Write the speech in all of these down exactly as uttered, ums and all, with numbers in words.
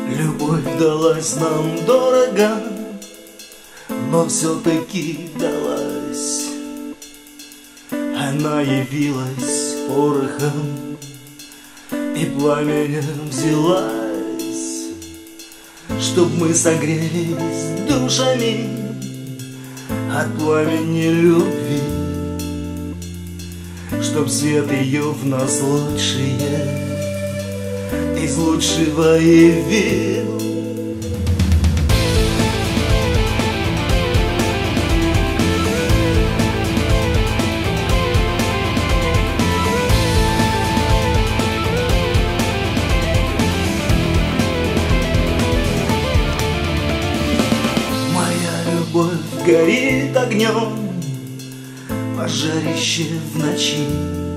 Любовь далась нам дорого, но все-таки далась. Она явилась порохом и пламенем взялась, чтоб мы согрелись душами от пламени любви, чтоб свет ее в нас лучшее из лучшего явил. Моя любовь горит огнем, пожарище в ночи.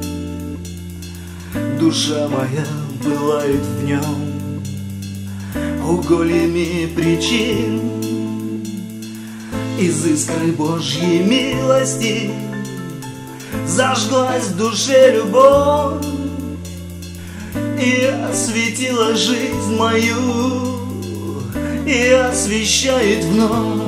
Душа моя пылает в нем угольями причин. Из искры Божьей милости зажглась в душе любовь и осветила жизнь мою, и освещает вновь.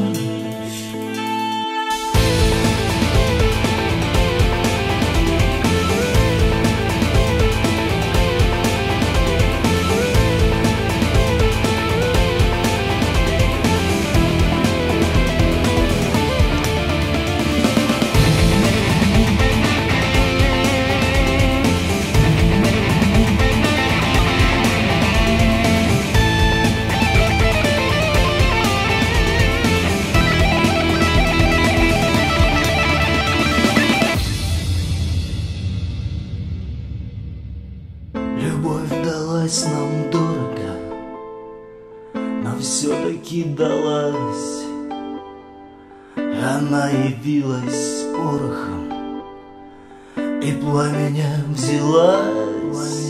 Любовь далась нам дорого, но все-таки далась. Она явилась порохом и пламенем взялась.